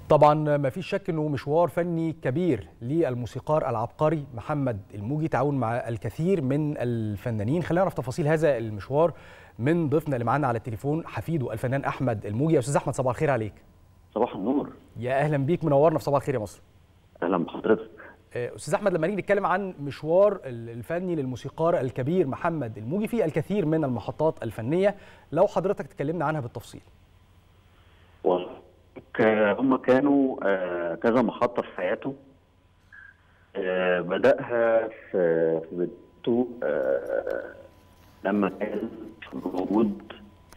طبعا ما فيش شك انه مشوار فني كبير للموسيقار العبقري محمد الموجي، تعاون مع الكثير من الفنانين. خلينا نعرف تفاصيل هذا المشوار من ضيفنا اللي معانا على التليفون، حفيده الفنان احمد الموجي. يا استاذ احمد، صباح الخير عليك. صباح النور. يا اهلا بيك، منورنا في صباح الخير يا مصر. اهلا بحضرتك. استاذ احمد، لما نيجي نتكلم عن مشوار الفني للموسيقار الكبير محمد الموجي في الكثير من المحطات الفنيه، لو حضرتك تكلمنا عنها بالتفصيل. هم كانوا كذا محطة في حياته. بدأها في بدايته لما كان موجود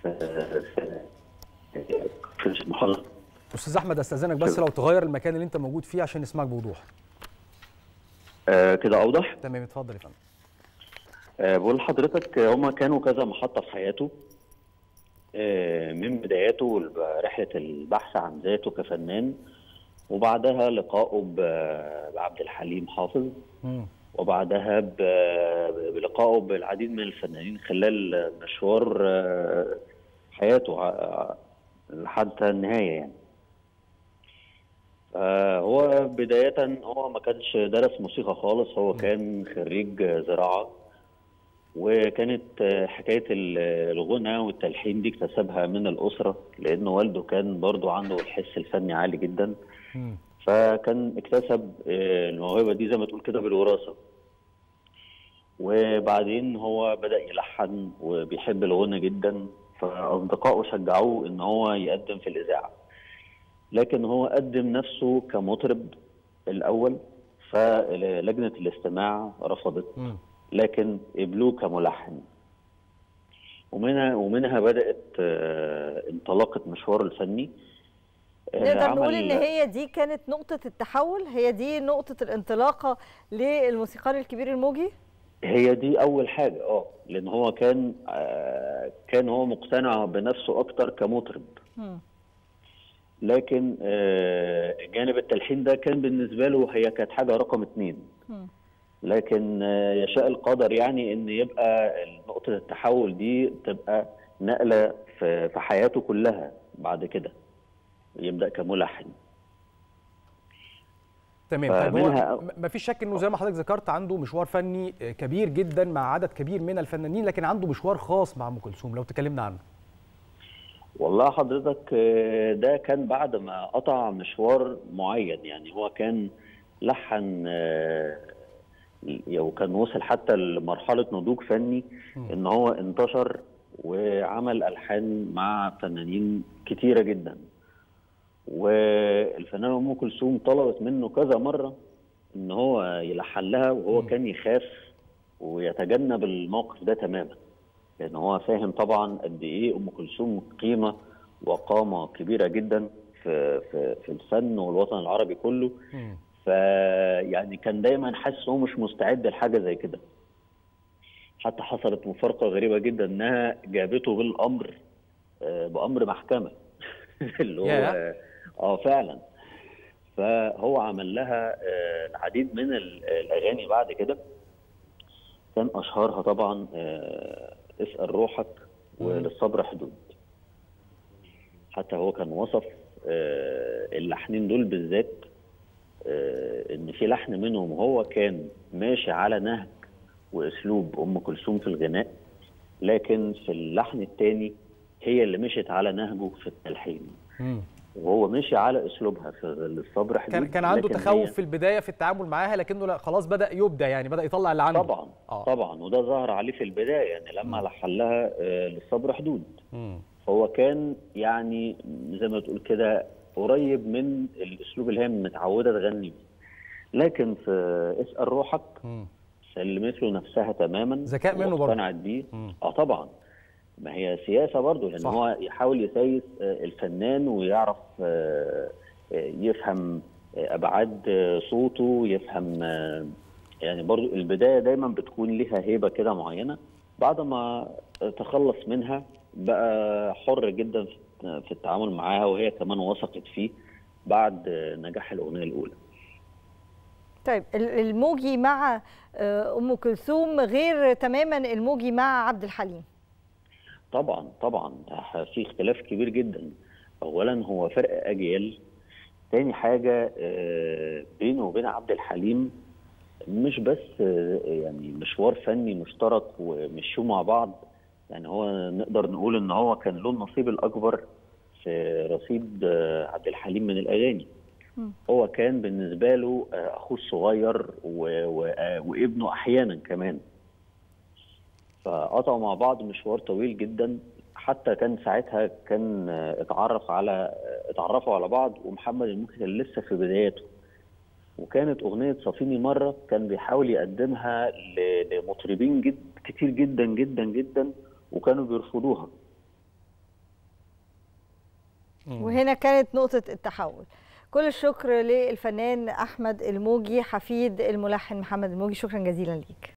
في المحافظة. أستاذ أحمد، أستأذنك بس لو تغير المكان اللي أنت موجود فيه عشان نسمعك بوضوح. كده أوضح؟ تمام، اتفضل يا فندم. بقول لحضرتك هم كانوا كذا محطة في حياته. من بداياته رحلة البحث عن ذاته كفنان، وبعدها لقائه بعبد الحليم حافظ، وبعدها بلقائه بالعديد من الفنانين خلال مشوار حياته لحد النهاية يعني. هو بداية هو ما كانش درس موسيقى خالص، هو كان خريج زراعة، وكانت حكاية الغنى والتلحين دي اكتسبها من الأسرة، لأن والده كان برضو عنده الحس الفني عالي جدا. فكان اكتسب الموهبة دي زي ما تقول كده بالوراثة. وبعدين هو بدأ يلحن وبيحب الغنى جدا، فأصدقائه شجعوه إن هو يقدم في الإذاعة. لكن هو قدم نفسه كمطرب الأول، فلجنة الاستماع رفضت، لكن قبلوه كملحن. ومنها بدأت انطلاقة مشواره الفني. نقدر نقول ان هي دي كانت نقطة التحول، هي دي نقطة الانطلاقة للموسيقار الكبير الموجي؟ هي دي أول حاجة، لأن هو كان هو مقتنع بنفسه أكتر كمطرب. لكن جانب التلحين ده كان بالنسبة له هي كانت حاجة رقم 2. لكن يشاء القدر يعني ان يبقى نقطة التحول دي تبقى نقلة في حياته كلها بعد كده، يبدأ كملحن. تمام. طيب، هو ما فيش شك انه زي ما حضرتك ذكرت عنده مشوار فني كبير جدا مع عدد كبير من الفنانين، لكن عنده مشوار خاص مع ام كلثوم، لو تكلمنا عنه. والله حضرتك ده كان بعد ما قطع مشوار معين، يعني هو كان لحن وكان وصل حتى لمرحلة نضوج فني، ان هو انتشر وعمل ألحان مع فنانين كتيرة جدا. والفنانة أم كلثوم طلبت منه كذا مرة ان هو يلحن لها، وهو كان يخاف ويتجنب الموقف ده تماما، لان هو فاهم طبعا قد ايه أم كلثوم قيمة وقامة كبيرة جدا في الفن والوطن العربي كله. فيعني كان دايما حاسس هو مش مستعد لحاجه زي كده. حتى حصلت مفارقه غريبه جدا انها جابته بامر محكمه اللي هو فعلا. فهو عمل لها العديد من الاغاني بعد كده، كان اشهرها طبعا اسأل روحك وللصبر حدود. حتى هو كان وصف اللحنين دول بالذات ان في لحن منهم هو كان ماشي على نهج واسلوب ام كلثوم في الغناء، لكن في اللحن الثاني هي اللي مشيت على نهجه في التلحين، وهو مشي على اسلوبها في الصبر حدود. كان عنده تخوف في البدايه في التعامل معاها، لكنه لا، خلاص بدا يبدع، يعني بدا يطلع اللي عنده. طبعا وده ظهر عليه في البدايه، يعني لما لحن لها للصبر حدود. هو كان يعني زي ما تقول كده قريب من الاسلوب اللي هي متعوده تغني بيه. لكن في اسأل روحك سلمت له نفسها تماما، ذكاء منه برضه، واقتنعت بيه. طبعا، ما هي سياسه برضه، لان هو يحاول يسيس الفنان ويعرف يفهم ابعاد صوته، يفهم يعني برضه البدايه دايما بتكون لها هيبه كده معينه. بعد ما تخلص منها بقى حر جدا في التعامل معاها، وهي كمان وثقت فيه بعد نجاح الأغنية الأولى. طيب، الموجي مع أم كلثوم غير تماما الموجي مع عبد الحليم. طبعا في اختلاف كبير جدا. أولا هو فرق أجيال، تاني حاجة بينه وبين عبد الحليم مش بس يعني مشوار فني مشترك ومشوا مع بعض، يعني هو نقدر نقول ان هو كان له النصيب الاكبر في رصيد عبد الحليم من الاغاني. هو كان بالنسبه له اخوه الصغير وابنه احيانا كمان، فقطعوا مع بعض مشوار طويل جدا. حتى كان ساعتها كان اتعرفوا على بعض ومحمد الموجي كان لسه في بداياته، وكانت اغنيه صافيني مره كان بيحاول يقدمها لمطربين كتير جدا جدا جدا وكانوا بيرفضوها. وهنا كانت نقطه التحول. كل الشكر للفنان احمد الموجي حفيد الملحن محمد الموجي، شكرا جزيلا ليك.